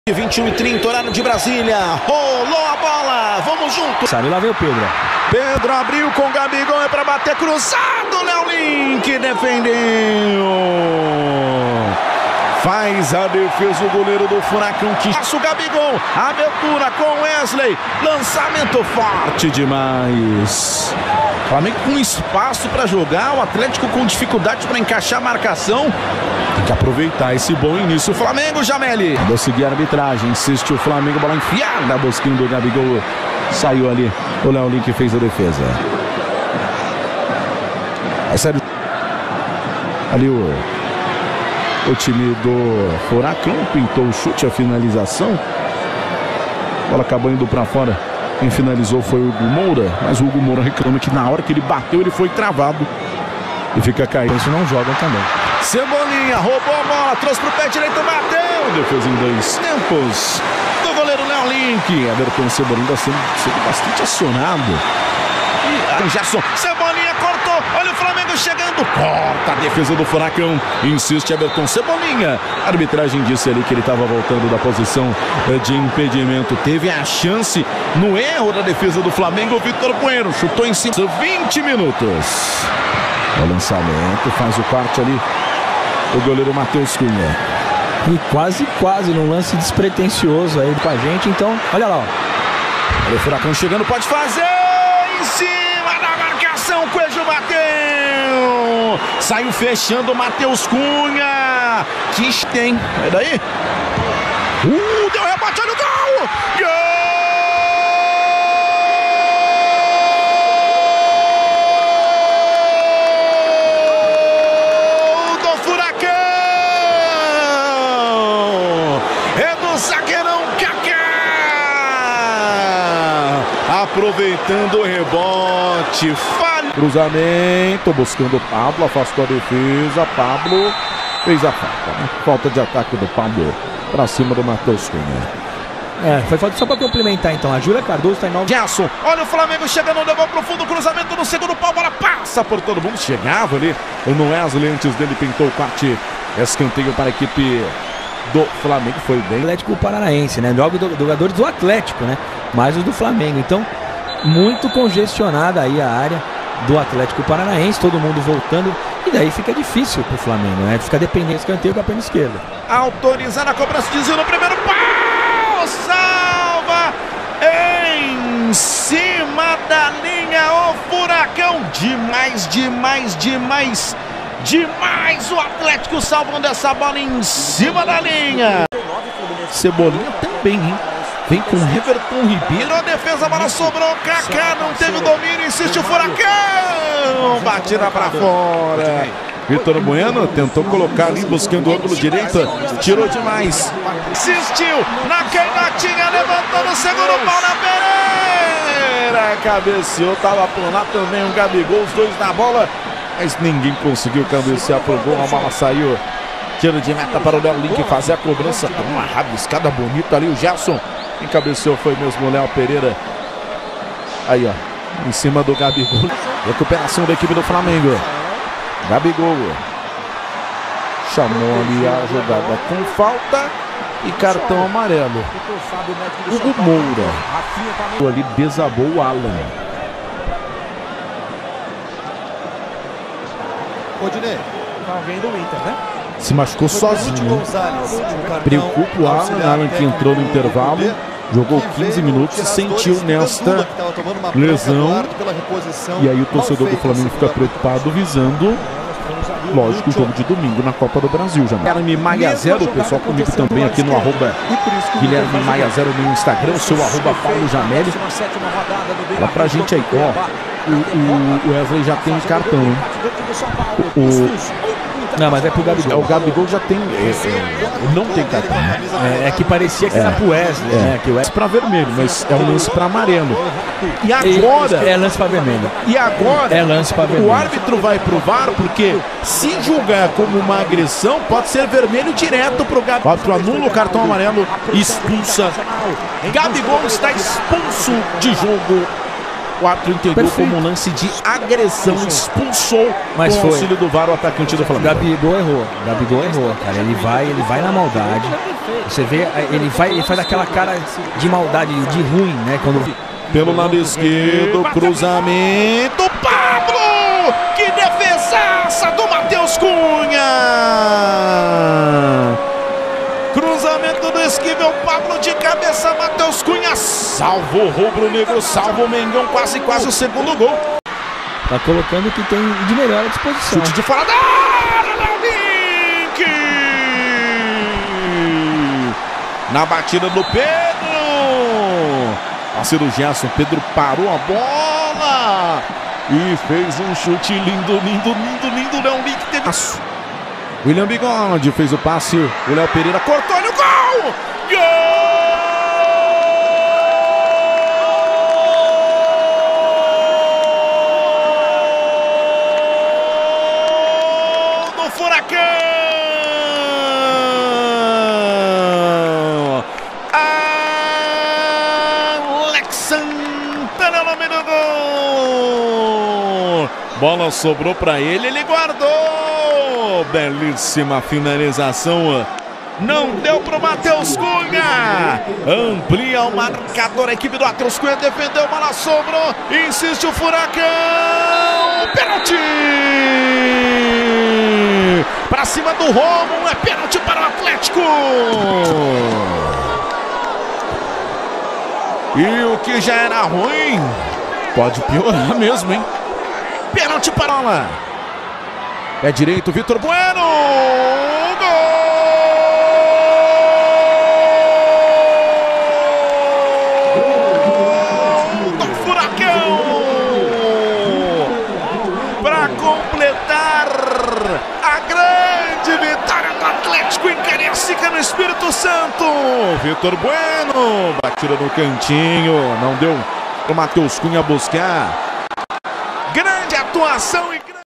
21h30, horário de Brasília. Rolou a bola, vamos juntos. Sabe, lá veio o Pedro. Pedro abriu com o Gabigol, é para bater cruzado. Léo Link defendeu. Faz a defesa o goleiro do Furacão que passa o Gabigol. Abertura com Wesley. Lançamento forte demais. Flamengo com espaço para jogar. O Atlético com dificuldade para encaixar a marcação. Tem que aproveitar esse bom início. O Flamengo, Jameli. Vou seguir a arbitragem. Insiste o Flamengo. Bola enfiada. A bosquinha do Gabigol. Saiu ali. O Léo Link fez a defesa. É sério. Ali o time do Furacão pintou o chute, a finalização. A bola acabou indo para fora. Quem finalizou foi o Hugo Moura, mas o Hugo Moura reclama que na hora que ele bateu, ele foi travado e fica caindo. Isso não joga também. Cebolinha roubou a bola, trouxe pro pé direito, bateu. Defesa em 2 tempos do goleiro Léo Link. Everton Cebolinha sendo bastante acionado. E Gerson, Cebolinha cortou. Olha o Flamengo chegando. Corta a defesa do Furacão. Insiste Everton Cebolinha. A arbitragem disse ali que ele estava voltando da posição de impedimento. Teve a chance no erro da defesa do Flamengo. O Vitor Bueno chutou em cima. 20 minutos. O lançamento faz o corte ali. O goleiro Matheus Cunha. E quase num lance despretensioso aí com a gente. Então, olha lá, ó. Olha o Furacão chegando, pode fazer. Em cima da marcação, Coelho bateu. Saiu fechando o Matheus Cunha. Que tem. É daí? Deu rebate, olha o gol. Gol do Furacão. É do zagueirão Kaká. Aproveitando o rebote, falha. Cruzamento, buscando o Pablo, afastou a defesa. Pablo fez a falta, né? Falta de ataque do Pablo para cima do Matheus Cunha. Foi falta só para complementar então. A Júlia Cardoso está em 9. Gerson, olha o Flamengo chegando, levou pro fundo, cruzamento no segundo pau, bola passa por todo mundo. Chegava ali no Wesley, antes dele pintou o corte. Escanteio para a equipe do Flamengo, foi bem. Atlético Paranaense, né? Jogadores do Atlético, né? Mais os do Flamengo. Então, muito congestionada aí a área do Atlético Paranaense, todo mundo voltando. E daí fica difícil pro Flamengo, né? Fica dependendo do escanteio com a perna esquerda. Autorizar a cobrança de Zil no primeiro pau. Salva em cima da linha o Furacão. Demais o Atlético salvando essa bola em cima da linha. Cebolinha também, hein? Vem com Everton Ribeiro. A defesa, a bola sobrou. Kaká não teve o domínio. Insiste o Furacão. Batida pra fora. Vitor Bueno tentou colocar ali, buscando o ângulo direito. Tirou demais. Insistiu na canhotinha, levantou no segundo pau na Pereira. Cabeceou, tava por lá também o Gabigol. Os dois na bola, mas ninguém conseguiu cabecear pro gol. A bola saiu. Tiro de meta para o Léo Link fazer a cobrança. Uma rabiscada bonita ali. O Gerson. Quem cabeceou foi mesmo o Léo Pereira. Aí, ó. Em cima do Gabigol. Recuperação da equipe do Flamengo. Gabigol. Chamou ali a jogada com falta e cartão amarelo. Hugo Moura. Ali desabou o Alan. Odinei, alguém do Inter, né? Se machucou sozinho. Preocupa o Alan que entrou no intervalo. Jogou 15 minutos e sentiu nesta lesão. E aí o torcedor do Flamengo fica preocupado, visando, lógico, o jogo de domingo na Copa do Brasil. Já. Guilherme Maia 0, o pessoal comigo também aqui no arroba Guilherme Maia 0 no Instagram, o seu arroba Paulo Jameli. Fala pra gente aí, ó. O Wesley já tem cartão, hein? Não, mas é pro Gabigol. O Gabigol já tem. Ele não tem cartão. É que parecia que era pro Wesley, né? Que o Wesley pra vermelho, mas é um lance pra amarelo. E agora. É lance pra vermelho. E agora. É lance pra vermelho. O árbitro vai pro VAR, porque se julgar como uma agressão, pode ser vermelho direto pro Gabigol. O árbitro anula o cartão amarelo, expulsa. Gabigol está expulso de jogo O árbitro entendeu como um lance de agressão, expulsou mas com o auxílio do VAR o atacante do Flamengo. Gabigol errou, cara. Ele vai na maldade. Você vê, ele faz aquela cara de maldade, de ruim, né? Pelo lado esquerdo, cruzamento, Pablo! Que defesaça do Matheus Cunha! Cruzamento do esquivel, Pablo de cabeça, Matheus Cunha salva o rubro-negro, salva o Mengão, quase o segundo gol. Tá colocando o que tem de melhor à disposição. Chute de fora da área, Léo Link! Na batida do Pedro! Parceiro Gerson, Pedro parou a bola e fez um chute lindo, Léo Link teve... William Bigode fez o passe, o Léo Pereira cortou, olha o gol! Gol do Furacão! Alex Santana no meio do gol! Bola sobrou para ele guardou! Belíssima finalização. Não deu pro Matheus Cunha. Amplia o marcador. A equipe do Matheus Cunha defendeu. Bola sobrou. Insiste o Furacão. Pênalti. Para cima do Romo. É pênalti para o Atlético. E o que já era ruim pode piorar mesmo, hein? Pênalti para lá. É direito, Vitor Bueno! Gol! Do Furacão! Para completar a grande vitória do Atlético em Cariacica, no Espírito Santo! Vitor Bueno! Batida no cantinho, não deu para o Matheus Cunha buscar. Grande atuação e